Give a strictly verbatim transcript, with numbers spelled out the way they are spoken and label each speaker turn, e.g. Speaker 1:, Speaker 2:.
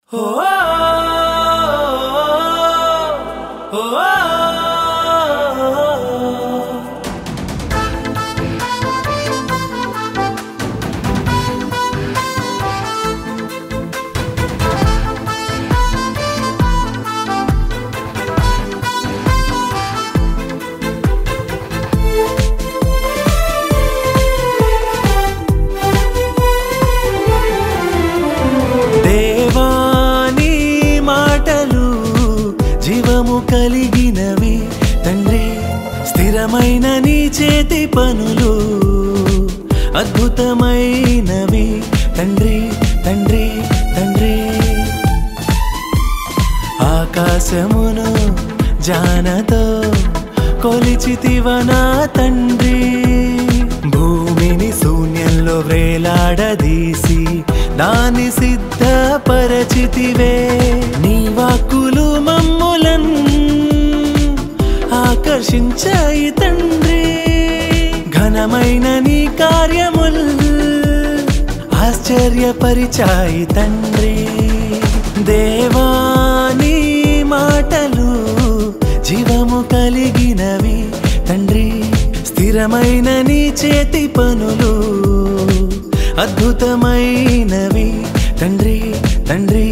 Speaker 1: కలిగినవి తండ్రి స్థిరమైన నీ చేతి పనులు అద్భుతమైనవి తండ్రి తండ్రి తండ్రి ఆకాశమును జానతో కొలిచితివనా తండ్రి భూమిని శూన్యంలో వేలాడదీసి దాని సిద్ధపరచితివే నీ వాక్కులు మమ్ములన్ ఆకర్షించాయి తండ్రి ఘనమైన నీ కార్యముల్ ఆశ్చర్యపరిచాయి తండ్రి దేవా నీ మాటలు జీవము కలిగినవి తండ్రి స్థిరమైన నీ చేతి పనులు అద్భుతమైనవి తండ్రి తండ్రి